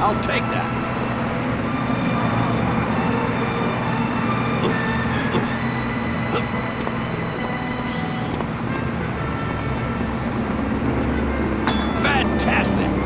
I'll take that. Fantastic!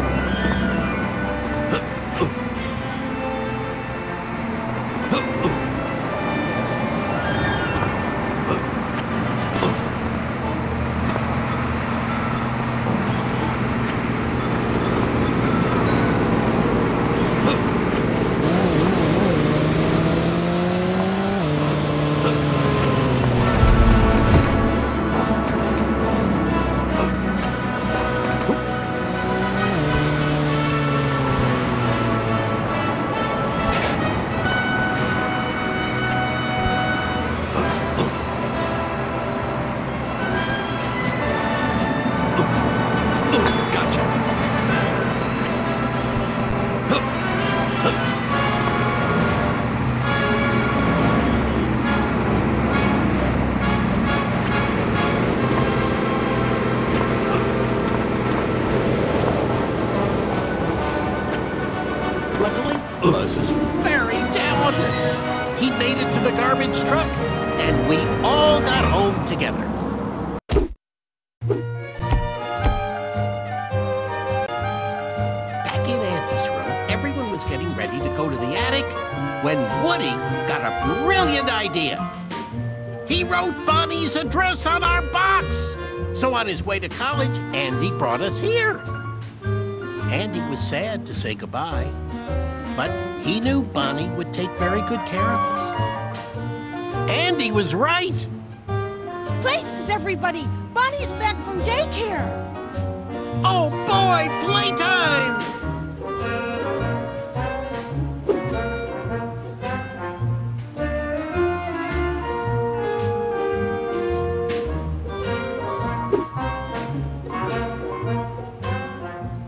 Luckily, Buzz is very talented. He made it to the garbage truck, and we all got home together. Back in Andy's room, everyone was getting ready to go to the attic when Woody got a brilliant idea. He wrote Bonnie's address on our box. So on his way to college, Andy brought us here. Andy was sad to say goodbye, but he knew Bonnie would take very good care of us. Andy was right. Places, everybody! Bonnie's back from daycare! Oh boy, playtime!